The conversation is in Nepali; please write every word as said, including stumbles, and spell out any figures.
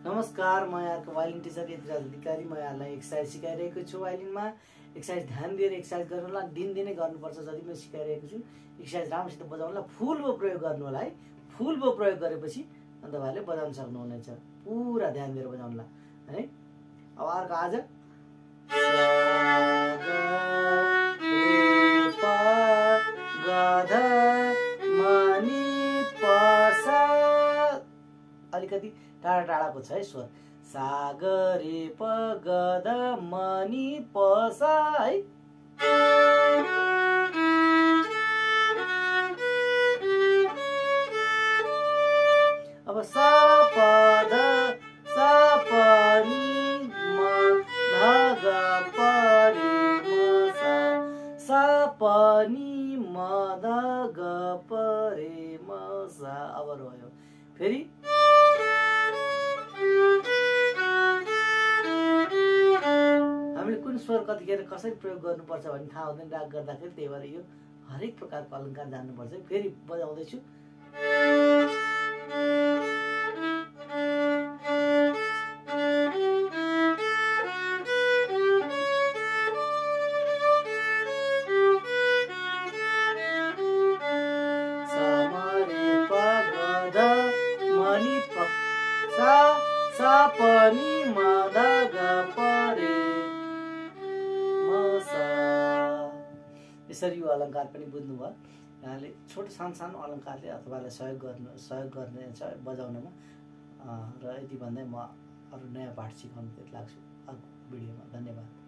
नमस्कार, म यहाँको वायलिन टिचर यतिराज अधिकारी। म यहाँलाई एक्सर्साइज सिकाइरहेको छु। वायलिनमा एक्सर्साइज ध्यान दिएर एक्सर्साइज गर्नु होला, दिनदिनै गर्नुपर्छ। जति म सिकाइरहेको छु एक्सर्साइज राम्रोसित बजाउनु होला, फुल बो प्रयोग गर्नु होला है। फुल बो प्रयोग गरेपछि अन्त तपाईँले बजाउन सक्नुहुनेछ। पुरा ध्यान दिएर बजाउनु होला है। अब अर्को आज अलिकति टाढा टाढाको छ है स्वर। सा ग रे प ग ध म नि प सा है। अब सा प ध सा प नि म ध ग प रे म सा सा प नि म ध ग प रे म सा। अब रह्यो फेरि हामीले कुन स्वर कतिखेर कसरी प्रयोग गर्नुपर्छ भन्ने थाहा हुँदैन राग गर्दाखेरि। त्यही भएर यो हरेक प्रकारको अलङ्कार जान्नुपर्छ। फेरि बजाउँदैछु। सा प नि म ध ग प रे म सा। यसरी यो अलङ्कार पनि बुझ्नुभयो। यहाँले छोटो सानो सानो अलङ्कारले तपाईँलाई सहयोग गर्नु सहयोग गर्नेछ बजाउनमा। र यति भन्दै म अरू नयाँ पाठ सिकाउनु लाग्छु अर्को भिडियोमा। धन्यवाद।